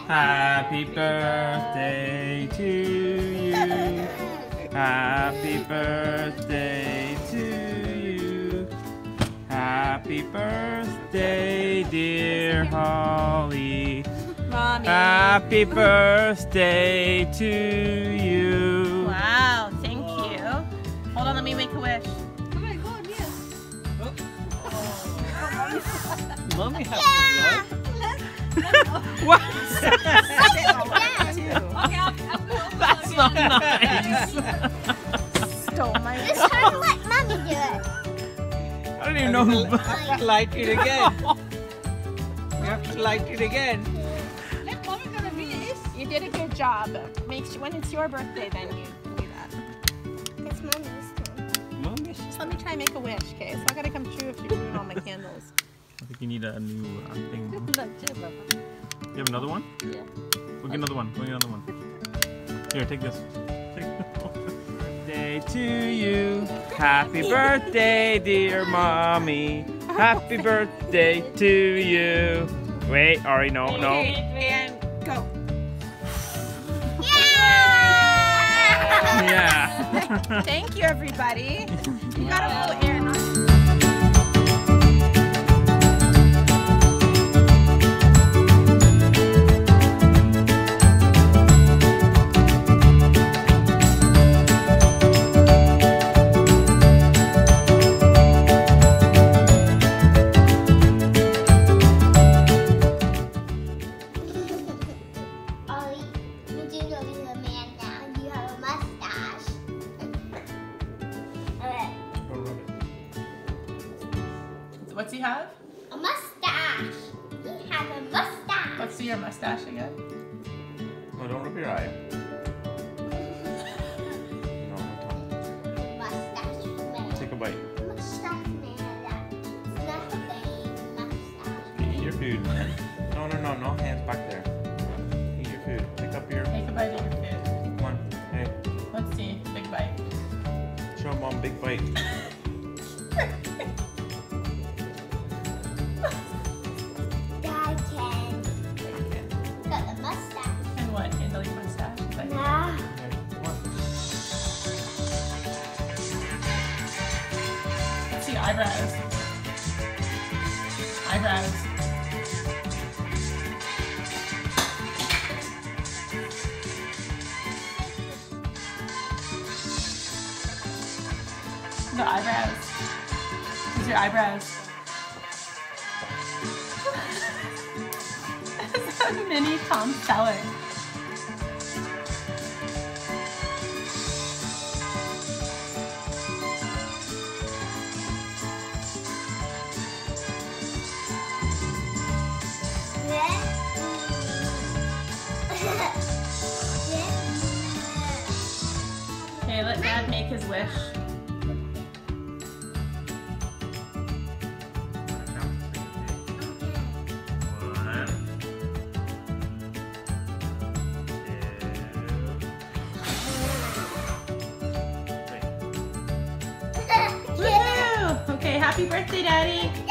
Happy birthday to you. Happy birthday to you. Happy birthday, dear Holly. Mommy. Happy birthday to you. Wow, thank you. Hold on, let me make a wish. Oh my God, yes. Mommy has What? That's not nice. Stole my It's hard to let mommy do it. I don't even know who. to light it again. You have to light it again. Let mommy gonna be this. You did a good job. Make sure when it's your birthday, then you can do that. It's mommy's turn. Mommy. Just let me try and make a wish, okay? It's not gonna come true if you ruin all my candles. I think you need a new thing. Look, just look. You have another one? Yeah. We'll get another one. We'll get another one. Here, take this. Take birthday to you. Happy birthday, dear mommy. Happy birthday to you. Wait, Ari, no. Okay, and go. Yeah. Thank you, everybody. You got a little air. Ollie, you do know he's a man now. You have a mustache. Okay. What's he have? A mustache. He has a mustache. What's your mustache again? No, don't rub your eye. No, Mustache man. take a bite. Mustache man. It's not a big mustache. Eat your food. No, no hands back there. Eat your food. Pick up your. Take a bite of your food. Come on. Hey, Let's see. Big bite. show mom big bite. Dad can. Got the mustache. And what? Handle your mustache? Is that good? Nah. Here, come on. Let's see eyebrows. Eyebrows. The eyebrows. These are your eyebrows. It's a mini Tom Selleck. Okay, let Dad make his wish. Woohoo! Okay, happy birthday, Daddy.